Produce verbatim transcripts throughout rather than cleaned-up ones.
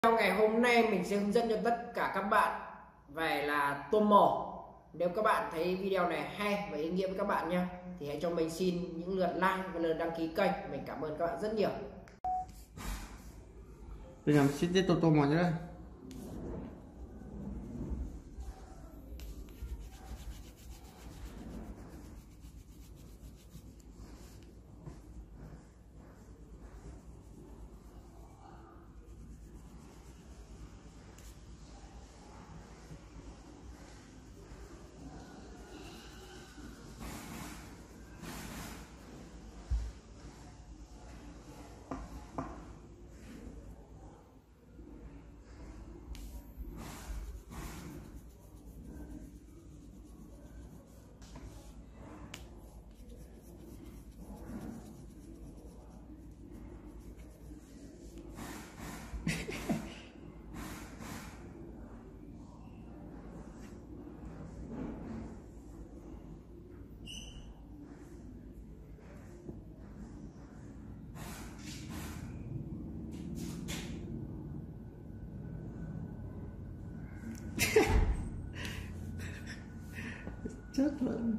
Trong ngày hôm nay mình sẽ hướng dẫn cho tất cả các bạn về là tôm mỏ. Nếu các bạn thấy video này hay và ý nghĩa với các bạn nha, thì hãy cho mình xin những lượt like và lượt đăng ký kênh. Mình cảm ơn các bạn rất nhiều. Bây giờ mình sẽ tiếp tục tô màu nhé. Chết lắm.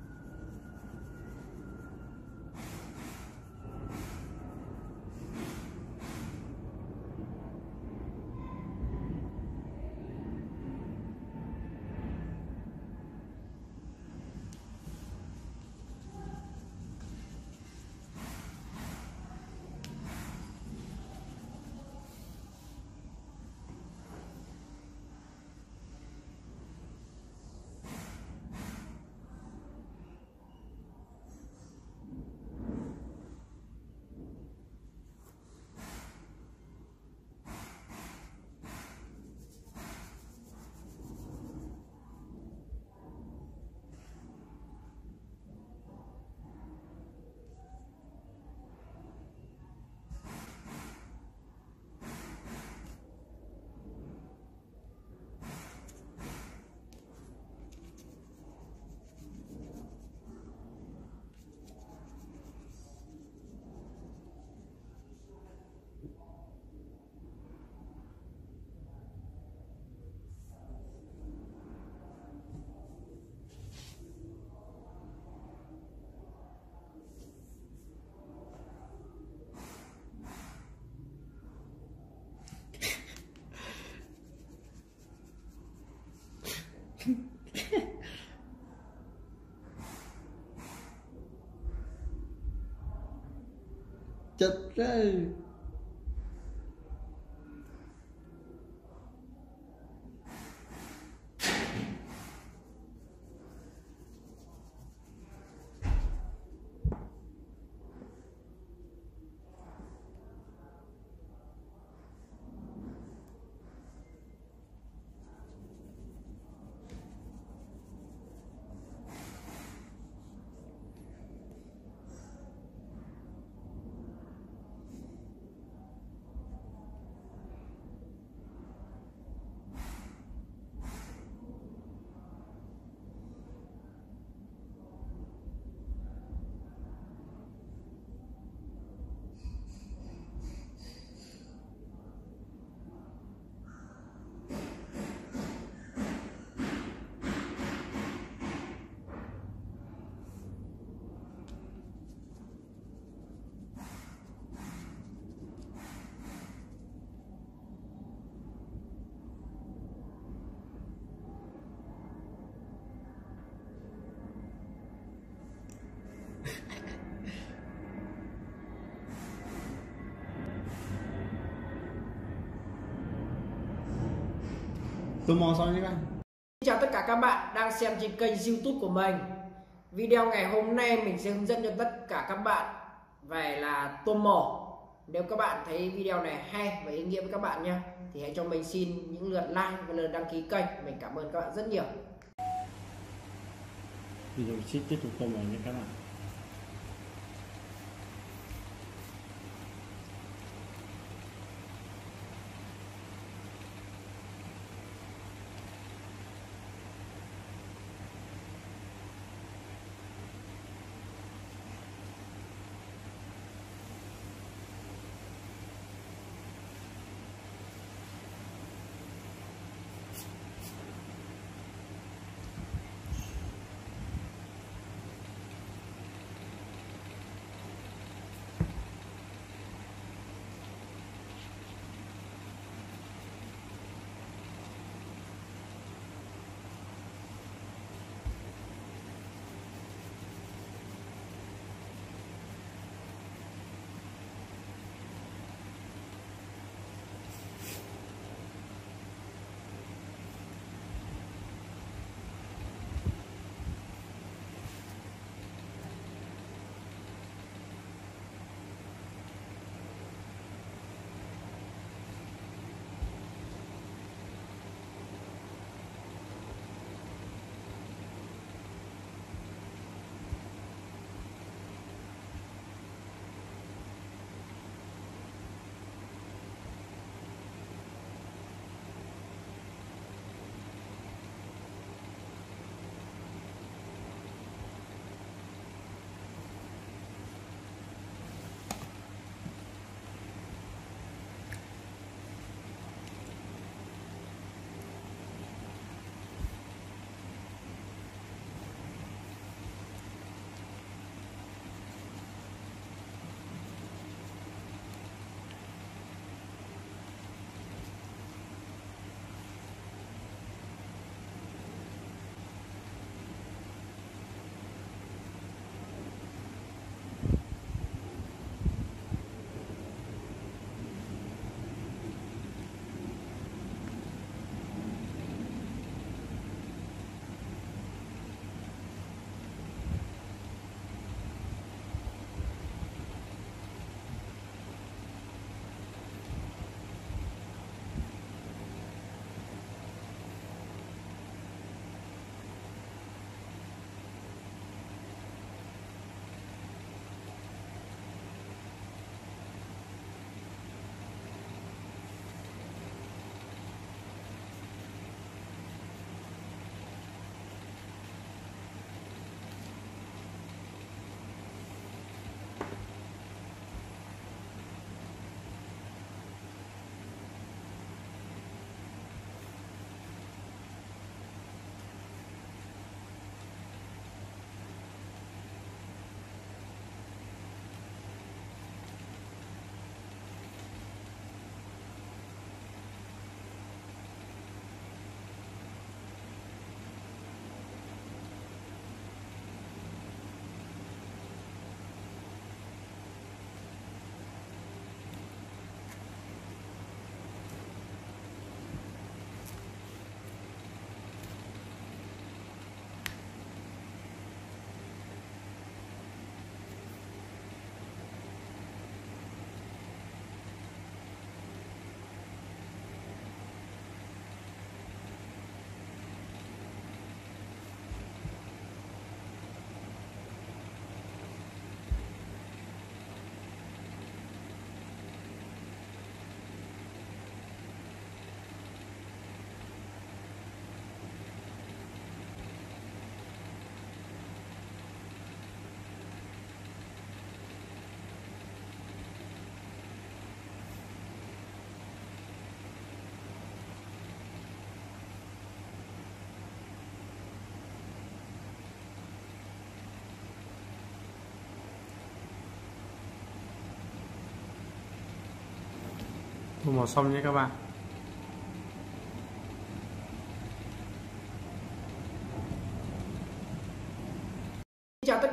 Chết rồi. Tôi mò xong nhé các bạn. Xin chào tất cả các bạn đang xem trên kênh YouTube của mình. Video ngày hôm nay mình sẽ hướng dẫn cho tất cả các bạn về là tôm mỏ. Nếu các bạn thấy video này hay và ý nghĩa với các bạn nha, thì hãy cho mình xin những lượt like và lượt đăng ký kênh. Mình cảm ơn các bạn rất nhiều. Bây giờ mình sẽ tiếp tục tô màu nhé các bạn. tô màu xong nhé các bạn. Chào tất